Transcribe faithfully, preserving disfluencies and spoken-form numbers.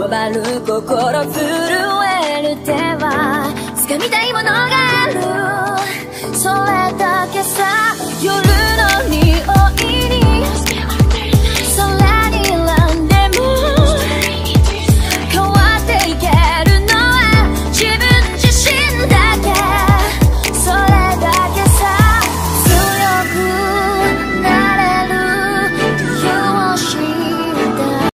こわばる心震える手は掴みたいものがある、それだけさ。夜の匂いに